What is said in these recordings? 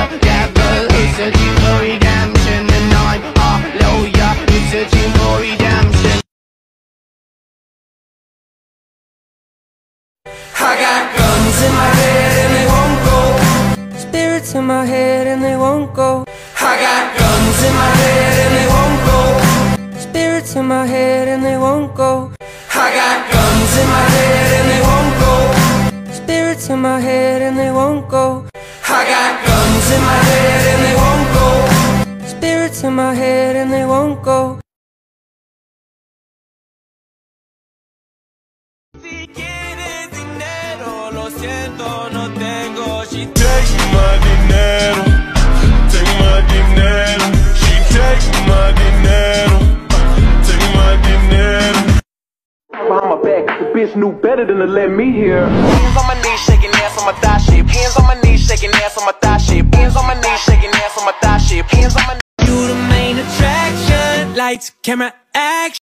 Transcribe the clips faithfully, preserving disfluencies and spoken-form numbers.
devil who's searching for redemption, and I'm a lawyer who's searching for redemption. I got guns in my head and they won't go. Spirits in my head and they won't go. I got guns in my head and they won't go. Spirits in my head and they won't go. I got guns in my head and they won't go. Spirits in my head and they won't go. I got guns in my head and they won't go. Spirits in my head and they won't go. Take my dinero, take my dinero. She take my dinero, take my dinero. Behind my back, the bitch knew better than to let me hear. Hands on my knees, shaking ass on my thigh shape. Hands on my knees, shaking ass on my thigh shape. Hands on my knees, shaking ass on my thigh shape. Hands on my knees. You the main attraction. Lights, camera, action.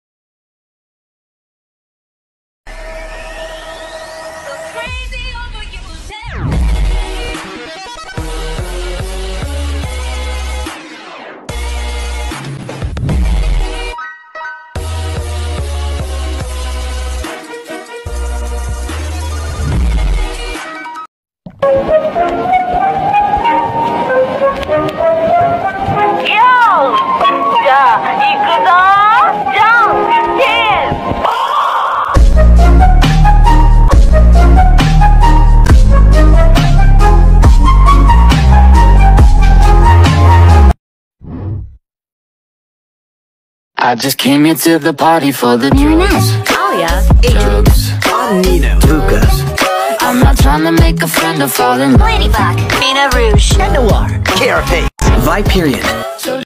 I just came here to the party for the drugs. Oh yeah. Drugs. I'm not trying to make a friend or fall in love. Ladybug, Mina Rouge, Noir, Carapace, Viperion, So